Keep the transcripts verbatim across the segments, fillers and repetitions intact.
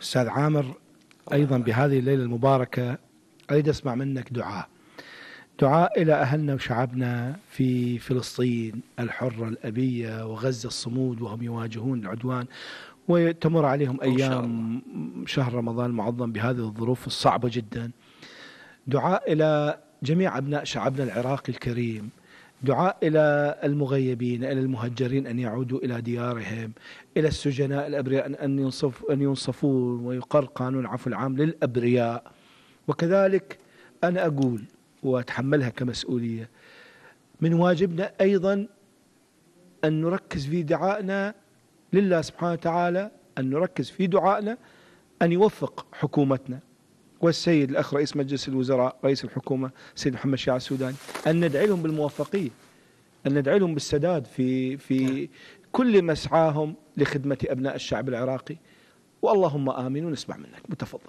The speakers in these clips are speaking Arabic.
أستاذ عامر، أيضا بهذه الليلة المباركة أريد أسمع منك دعاء دعاء إلى أهلنا وشعبنا في فلسطين الحرة الأبية وغزة الصمود، وهم يواجهون العدوان وتمر عليهم أيام شهر رمضان المعظم بهذه الظروف الصعبة جدا. دعاء إلى جميع أبناء شعبنا العراقي الكريم، دعاء إلى المغيبين، إلى المهجرين أن يعودوا إلى ديارهم، إلى السجناء الأبرياء أن ينصف أن ينصفون ويقر قانون العفو العام للأبرياء. وكذلك أنا أقول وأتحملها كمسؤولية، من واجبنا أيضا أن نركز في دعائنا لله سبحانه وتعالى، أن نركز في دعائنا أن يوفق حكومتنا والسيد الأخ رئيس مجلس الوزراء رئيس الحكومة السيد محمد شياع السوداني، أن ندعي لهم بالموفقية، أن ندعي لهم بالسداد في في كل مسعاهم لخدمة أبناء الشعب العراقي. واللهم آمين. ونسمع منك، متفضل.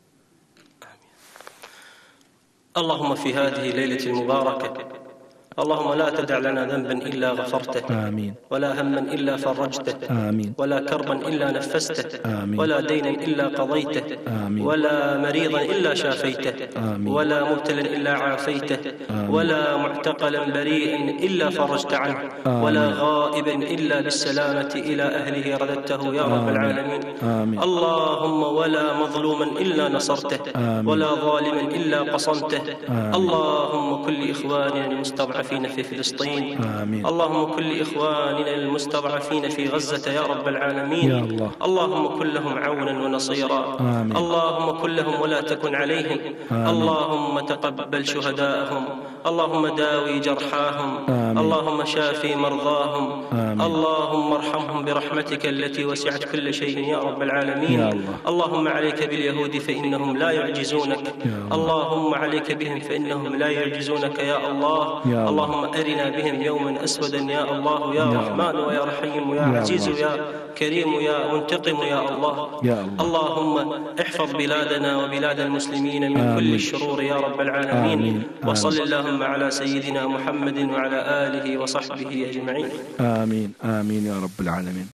اللهم في هذه الليلة المباركة، اللهم لا تدع لنا ذنبا إلا غفرته، آمين. ولا هما إلا فرجته، آمين. ولا كربا إلا نفسته، آمين. ولا دينا إلا قضيته، آمين. ولا مريضا إلا شافيته، آمين. ولا مبتلا إلا عافيته، آمين. ولا معتقلا بريئا إلا فرجت عنه، آمين. ولا غائبا إلا بالسلامة إلى أهله رددته يا رب العالمين. آمين. اللهم ولا مظلوما إلا نصرته، آمين. ولا ظالما إلا قصمته. آمين. اللهم كل إخواننا المستضعفين في فلسطين، آمين. اللهم كل إخواننا المستضعفين في غزة يا رب العالمين، يا الله. اللهم كن لهم عونا ونصيرا، آمين. اللهم كن لهم ولا تكن عليهم، آمين. اللهم تقبل شهداءهم، اللهم داوي جرحاهم، آمين. اللهم شافي مرضاهم، آمين. اللهم ارحمهم برحمتك التي وسعت كل شيء يا رب العالمين. يا الله. اللهم عليك باليهود فإنهم لا يعجزونك، يا الله. اللهم عليك بهم فإنهم لا يعجزونك يا الله. يا الله. اللهم أرنا بهم يوما أسودا يا الله يا يا رحمن ويا رحيم ويا يا عزيز الله. يا كريم يا منتقم يا الله. يا الله. اللهم احفظ بلادنا وبلاد المسلمين من آمين. كل الشرور يا رب العالمين. آمين. وصل اللهم على سيدنا محمد وعلى آله وصحبه أجمعين. آمين. آمين يا رب العالمين.